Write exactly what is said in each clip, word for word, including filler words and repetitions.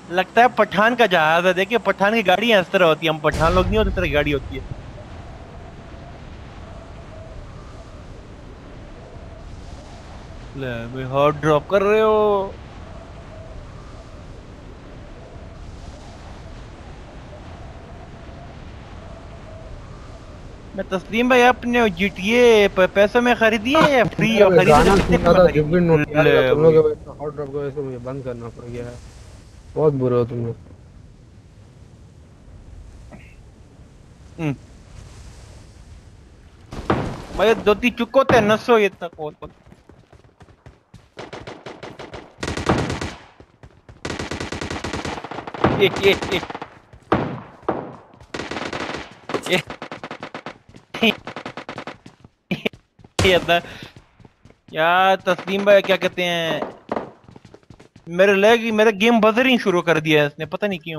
लगता है पठान का जहाज है। देखिए पठान की गाड़ियां इस तरह होती है, हम पठान लोग नहीं होते, इस तरह की गाड़ी होती है। ले भाई हॉट ड्रॉप कर रहे हो। मैं तस्लीम भाई, आपने जीटीए पैसों में खरीदी है या फ्री यार और मैं खरीदे तो गाना कितने सुन रहा में था खरीदी? जुबिन नौटियाल का, ले तुम लोग भाई। के वजह से हॉट ड्रॉप की वजह से मुझे बंद करना पड़ गया है। बहुत बुरे हो तुम लोग। हम्म। भाई दो तीन चुको ते नसो ये तक कौन कौन। ये ये ये ये ये अदा- यार तस्लीम भाई क्या कहते हैं, मेरे लेग मेरा गेम बजरिंग शुरू कर दिया है इसने, पता नहीं क्यों।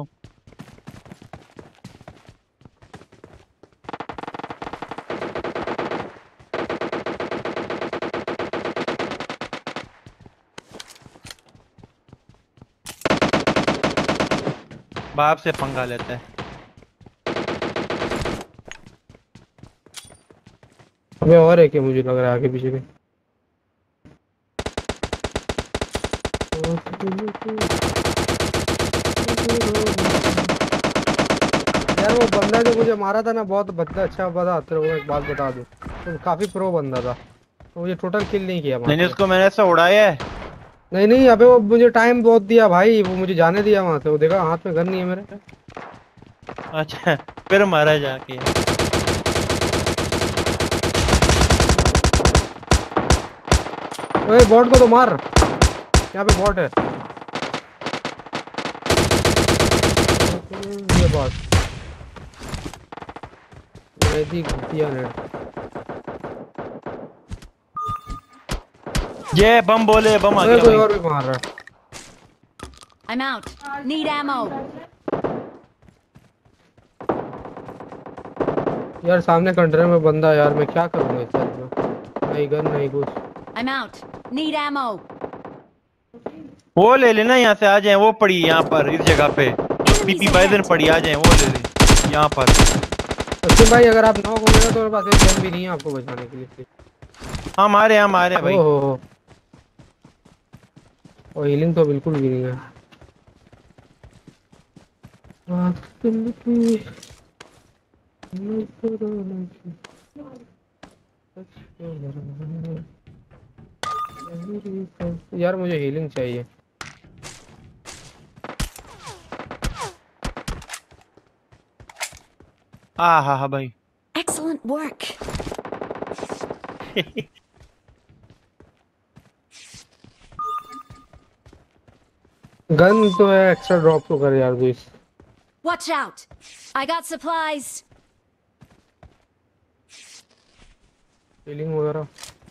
बाप से पंगा लेता है। हमें और है कि मुझे लग रहा है आगे पीछे के। यार वो बंदा जो मुझे मारा था ना, बहुत बंदा अच्छा बंदा, तेरे को एक बात बता दूं, तो काफी प्रो बंदा था, तो मुझे टोटल किल नहीं किया वहां मैंने से। उसको मैंने ऐसा उड़ाया है। नहीं नहीं, अबे वो मुझे टाइम बहुत दिया भाई, वो मुझे जाने दिया वहां से, वो देखा हाथ में गन नहीं है मेरे। अच्छा फिर मारा जाके। ओए बॉट को तो मार, यहाँ पे बॉट है। ये बात मेरी घुटिया ने। ये बम बोले, बम आ ओए गया कोई भाई। और भी मार रहा I'm out. Need ammo. है यार, सामने कंटेनर में बंदा है यार, मैं क्या करूंगा इस साइड में, नहीं गन नहीं कुछ। I'm out. Need ammo. वो ले लेना, यहाँ से आ जाए, वो पड़ी यहाँ पर इस जगह पे। Enemies PP Bizon ahead. पड़ी, आ जाए वो ले ले यहाँ पर। सचिन भाई अगर आप नॉक हो गए ना, तो मेरे पास एक गन भी नहीं है आपको बचाने के लिए। हम आ रहे हैं, हम आ रहे हैं भाई। ओहो हो, और हीलिंग तो बिल्कुल भी नहीं है। यार मुझे हीलिंग चाहिए। हाँ हाँ हाँ भाई। Excellent work. गन तो है, एक्स्ट्रा ड्रॉप तो कर यार please. Watch out. I got supplies. Healing वगैरह।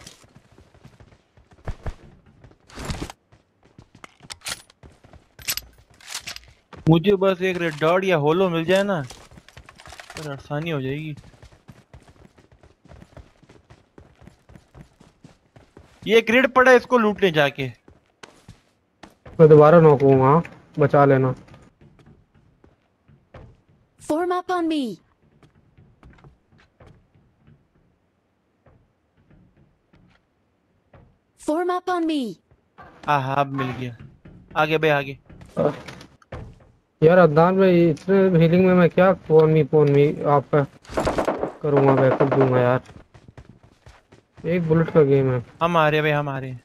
मुझे बस एक रेड डॉट या होलो मिल जाए ना, फिर आसानी हो जाएगी। ये ग्रिड पड़ा है, इसको लूटने जाके। मैं दोबारा नॉक हूँ, हाँ बचा लेना। Form up on me. Form up on me. हाँ हाँ अब मिल गया। आगे भाई आगे। यार अदनान भाई, इतने हीलिंग में मैं क्या फोन मी फोन मी आपका करूँगा, बैकअप दूंगा यार। एक बुलेट का गेम है। हम आ रहे हैं भाई, हम आ रहे हैं।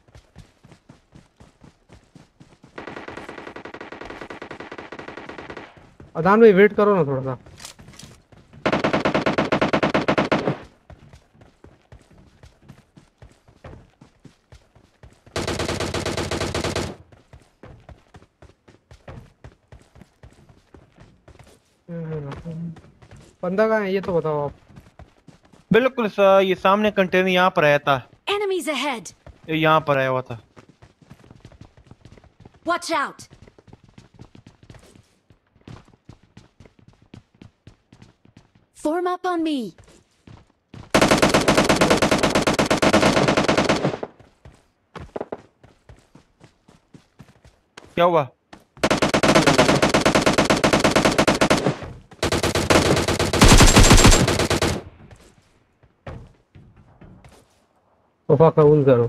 अदनान भाई वेट करो ना थोड़ा सा। बंदा कहाँ है ये तो बताओ आप। बिल्कुल सा, ये सामने कंटेनर यहाँ पर आया था। Enemies ahead. ये यहाँ पर आया हुआ था। Watch out. Form up on me. क्या हुआ? तोहफा कबूल करो।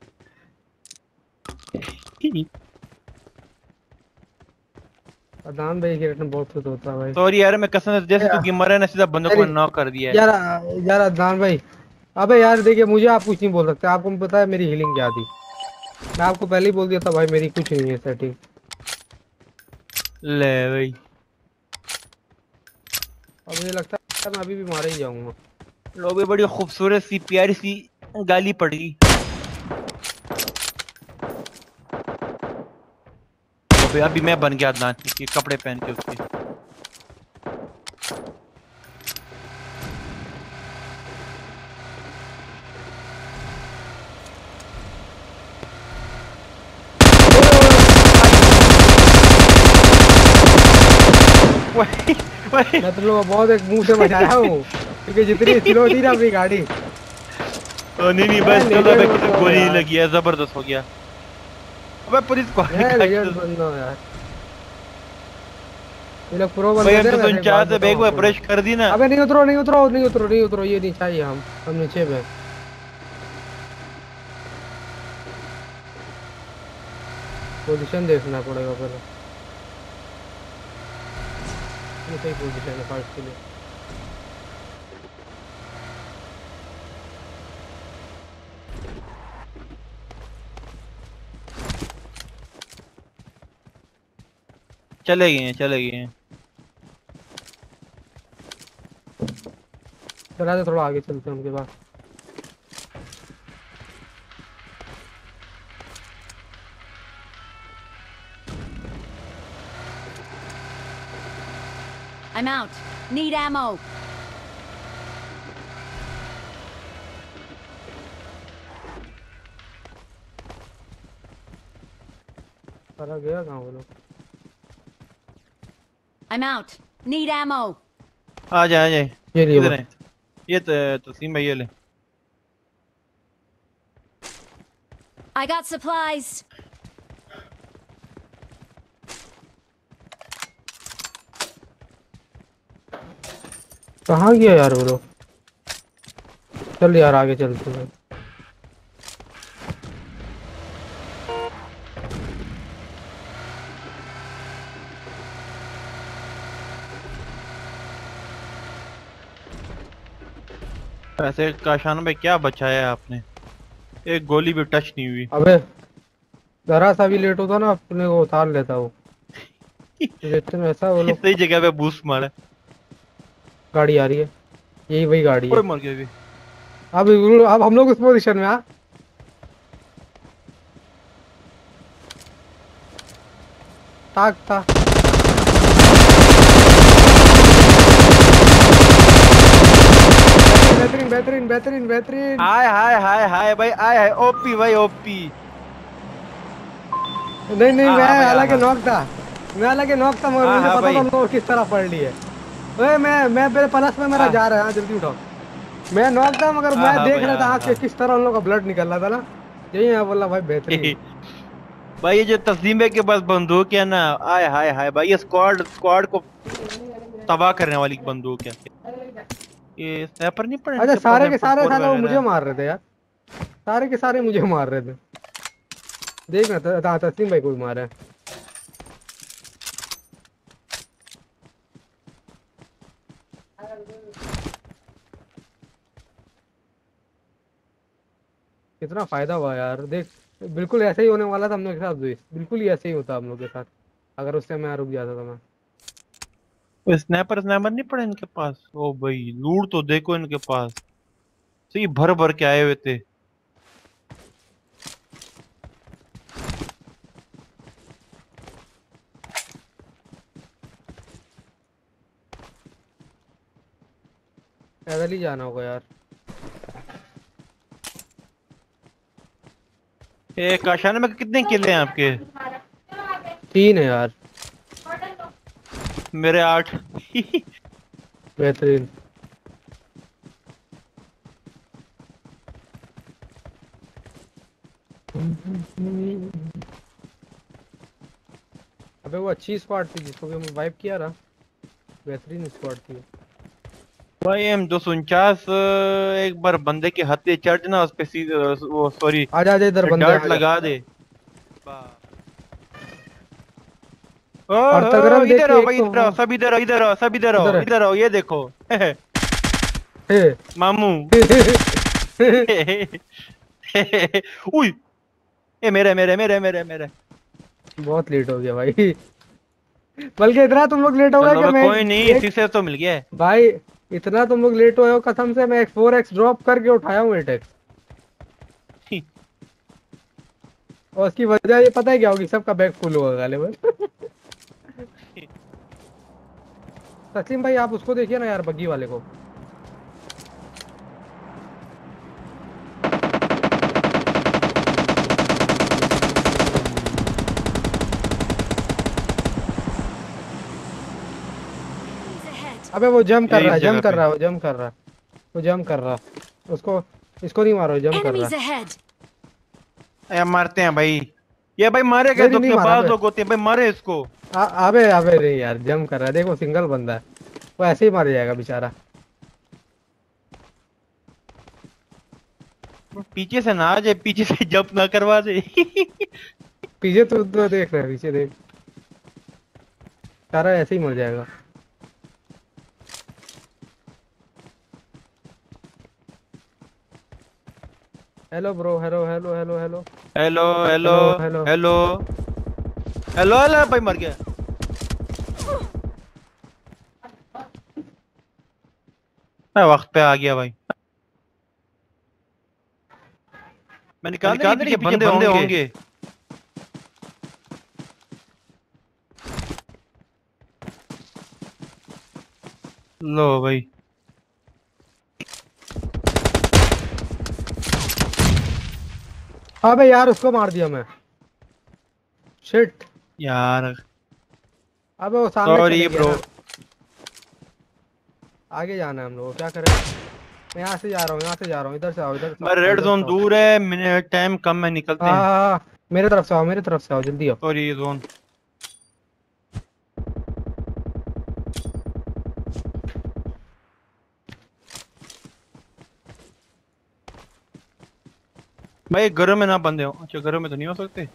अदान भाई के रिटर्न बहुत कुछ होता है भाई। सॉरी यार, मैं कसम से जैसे तू गेमर है ना, सीधा बंदों को अरे नॉक कर दिया है। यार यार अदनान भाई, अबे यार देखिए, मुझे आप कुछ नहीं बोल सकते। आपको पता है मेरी हीलिंग क्या थी? मैं आपको पहले ही बोल दिया था भाई, मेरी कुछ नहीं है सेटिंग। ले भाई, अब मुझे लगता है मैं अभी भी मारा ही जाऊंगा। लो भी बड़ी खूबसूरत सी प्यारी सी गाली पड़ी। अबे अभी मैं बन गया अदनान के कपड़े पहन के उसके। वही वही मैं तुम लोग बहुत एक मुंह से बचाया हूँ, क्योंकि जितनी स्लो थी ना अपनी गाड़ी। ओ नहीं नहीं, बस मैं चलो, अबे लेजेंड किसी बंदा हूँ गोली नहीं यार, लगी है, जबरदस्त हो गया। अबे पुलिस को मैं लेजेंड बंदा हूँ यार। ये लोग प्रो भाई, बंदे हम थे। तो वैसे एक बात उनचास से बताऊँ बैग में आपको मैं, ब्रश कर दी ना। अबे नहीं उतरो नहीं उतरो नहीं उतरो नहीं उतरो ये नहीं चाहिए। हम हम नीचे में पोजीशन देखना पड़ेगा पहले। ये सही पोजीशन है फाइट के लिए। चले गए हैं, चले गए हैं। चला दे, थोड़ा आगे चलते हैं उनके पास। I'm out. Need ammo. सारा गया कहाँ वो लोग? I'm out. Need ammo. आ जाए, आ जाए। ये लिए किधर वो। है? ये तो तस्लीम भाई, ये ले। I got supplies. कहाँ गया यार वो लोग? चल यार आगे चलते हैं। ऐसे काशान भाई क्या बचाया आपने, एक गोली भी टच नहीं हुई। अबे जरा सा भी लेट होता ना अपने को उतार लेता वो। देखते हैं ऐसा वो लोग। सही जगह पे बूस्ट मारा। गाड़ी आ रही है, यही वही गाड़ी है। कोई मर गया भी। अब अब हम लोग उस पोजीशन में आ। ताक था। बेहतरीन बेहतरीन बेहतरीन बेहतरीन। हाय हाय हाय हाय भाई, आय हाय, ओपी भाई ओपी। नहीं नहीं, हाँ मैं हाँ भाई, हाँ हालांकि हाँ। नॉक था। मैं हालांकि नॉक था, मगर हाँ मुझे हाँ पता था भाई। उन लोगों किस तरह पढ़ ली है। ओए मैं मैं मेरे प्लस में मेरा हाँ जा रहा है। हाँ, जल्दी उठाओ। मैं नॉक था, मगर हाँ मैं हाँ देख भाई, रहा था हाँ हाँ कि हाँ। किस तरह उन लोगों का ब्लड निकल रहा था ना। यही है बोला भाई, बेहतरीन। भाई ये जो तस्लीम भाई के पास बंदूक है ना, आय हाय हाय भाई, ये स्क्वाड स्क्वाड को तबाह करने वाली बंदूक है। ये स्नैपर नहीं पड़ा अच्छा, इनके पास, सारे एम के सारे फोर साले वो मुझे वगैरह। मार रहे थे यार। सारे के सारे मुझे मार रहे थे। देखना था, था तस्लीम भाई को भी मारा है। कितना फायदा हुआ यार देख। बिल्कुल ऐसे ही होने वाला था हम लोग के साथ भी। बिल्कुल ही ऐसे ही होता हम लोग के साथ, अगर उस टाइम मैं रुक जाता था मैं। वो स्नैपर स्नैपर नहीं पड़ा इनके पास। ओ भाई, लूट तो देखो इनके पास, सही भर भर के आए हुए थे। पैदल ही जाना होगा यार। ये काशाने में कितने किले हैं आपके? तीन है यार। मेरे आठ। बेहतरीन। अबे वो अच्छी स्क्वाड थी जिसको भी हमने वाइप किया ना। बेहतरीन स्क्वाड थी। भाई एम दो सौ उनचास एक बार बंदे के हत्थे चढ़ ना उस पे सीधे वो सॉरी आजा आजा इधर बंदे डर्ट आजा। लगा दे। ओ और हो तगरम देख इधर के आओ एक भाई, तो इधर आओ सब, इधर आओ, इधर आओ सब, इधर आओ, उधर है। इधर आओ, ये देखो हे मामू। उई, ये मेरे मेरे मेरे मेरे मेरे। बहुत लेट हो गया भाई। बल्कि इतना तुम लोग लेट हो गए चलो कि भाई मैं कोई नहीं, एक, इसी से तो मिल गया है। भाई इतना तुम लोग लेट हुए हो कसम से, मैं एक फोर एक्स ड्रॉप करके उठाया हूँ एट एक्स। और उसकी वजह ये पता है क्या होगी, सबका बैग फुल होगा गालिबन। तस्लीम भाई आप उसको देखिए ना यार, बग्गी वाले को। Enemies ahead. अबे वो जंप कर यही रहा है, जगह जंप कर पे। रहा है, वो जंप कर रहा है, वो जंप कर रहा है। उसको, इसको नहीं मारो, जंप कर रहा Enemies है। ahead. ए, मारते हैं भाई, ये भाई मारे गए नहीं तो नहीं के मारा बाद बे। लोग होते हैं भाई, मारे इसको। आ- अबे अबे नहीं यार, जंप कर रहा है, देखो सिंगल बंदा है, वो ऐसे ही मार जाएगा बेचारा। पीछे से ना आ जाए, पीछे से जंप ना करवा दे। पीछे तो, तो देख रहा है, पीछे देख, सारा ऐसे ही मर जाएगा। Hello bro, hello hello hello hello hello hello hello. Hello hello hello भाई मर गया। मैं वक्त पे आ गया भाई। मैंने कहा था पीछे पीछे बंदे बंदे होंगे। लो भाई, अबे यार उसको मार दिया मैं, शिट। यार अबे वो सामने सॉरी चले गया ब्रो। ना। आगे जाना है हम लोग, क्या करें। मैं यहाँ से जा रहा हूँ, यहाँ से जा रहा हूँ, इधर से आओ, इधर से मैं आओ, रेड इधर जोन से आओ। दूर है, मिनट टाइम कम है, निकलते हाँ हैं। हाँ हाँ, मेरे तरफ से आओ, मेरे तरफ से आओ, जल्दी आओ। Sorry zone. भाई घरों में ना बंदे हो, अच्छा घरों में तो नहीं हो सकते।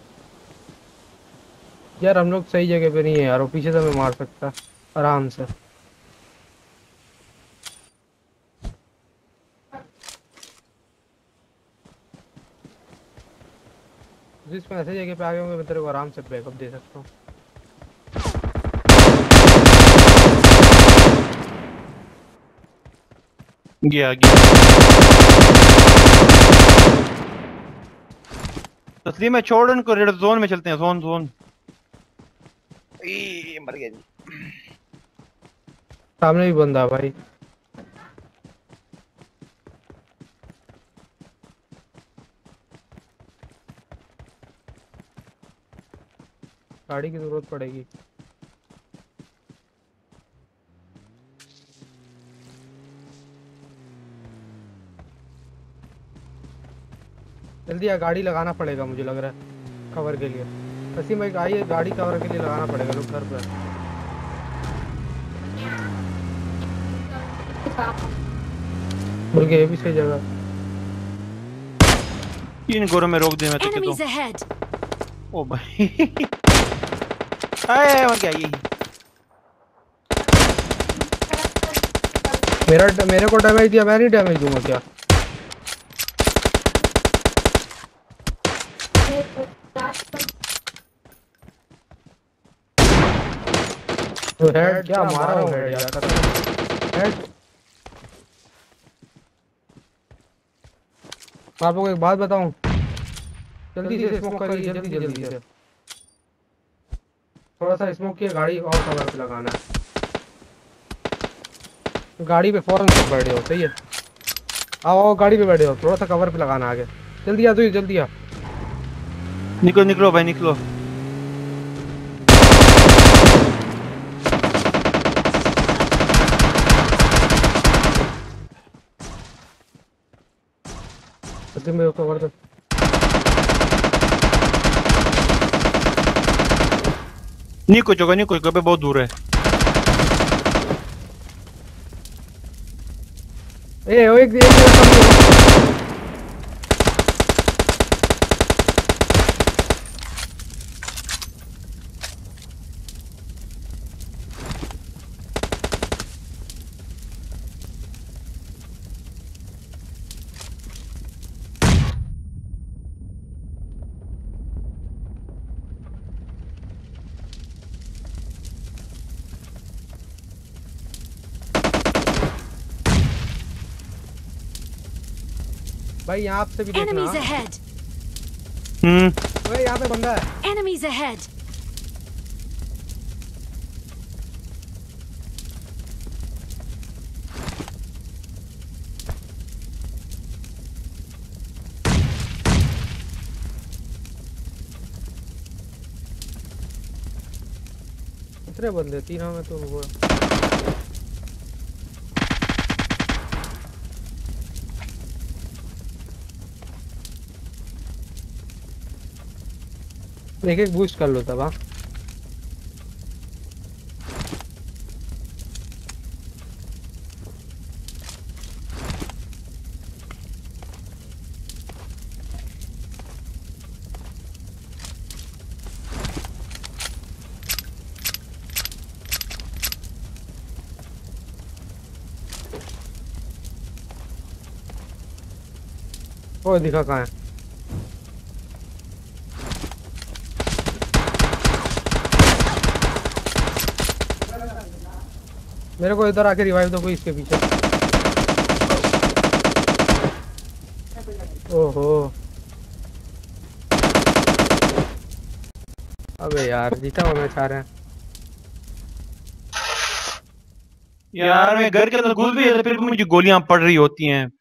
यार हम लोग सही जगह पे नहीं है यार, वो पीछे से हमें मार सकता आराम से। जिस मैं ऐसे जगह पे आ गया हूँ, मैं तेरे को आराम से बैकअप दे सकता हूँ। गया गया। तस्लीम है, छोड़ उनको, रेड जोन में चलते हैं, जोन जोन। ई, मर गया जी। सामने भी बंदा है भाई। गाड़ी की जरूरत पड़ेगी। जल्दी आ, गाड़ी लगाना पड़ेगा मुझे लग रहा है कवर के लिए। वसीम भाई आइए, गाड़ी कवर के लिए लगाना पड़ेगा, लोग घर पर। बोल के ये भी सही जगह। तीन गोरों में रोक दे मैं तो कहता Enemies हूँ। ahead. ओ भाई। आए मर गया ये। मेरा मेरे को डैमेज दिया, मैं नहीं डैमेज दूंगा क्या। तो हेड क्या मारा हूँ हेड यार, हेड। आप लोगों को एक बात बताऊं, जल्दी से स्मोक करिए, जल्दी जल्दी से। थोड़ा सा स्मोक किया, गाड़ी और कवर पे लगाना है। गाड़ी पे फौरन से बैठे हो, सही है। आओ आओ गाड़ी पे बैठे हो, थोड़ा सा कवर पे लगाना आगे। जल्दी आ तू, जल्दी आ। निकलो निकलो भाई निकलो। जल्दी मेरे को कवर दे। नहीं कुछ होगा, नहीं कुछ होगा, बहुत दूर है। ए ओ एक एक मेरा सामने है। भाई यहाँ आपसे भी देखना। Enemies ahead! हम्म ओए यहाँ पे बंदा है। Enemies ahead! कितने बंदे? तीन हमें तो वो एक एक बूस्ट कर लो तब। हाँ वो दिखा कहाँ है। मेरे को इधर आके रिवाइव दो कोई इसके पीछे। ओहो अबे यार जीता हुआ मैच आ रहे हैं। यार मैं घर के अंदर घुस भी है तो फिर भी मुझे गोलियां पड़ रही होती हैं।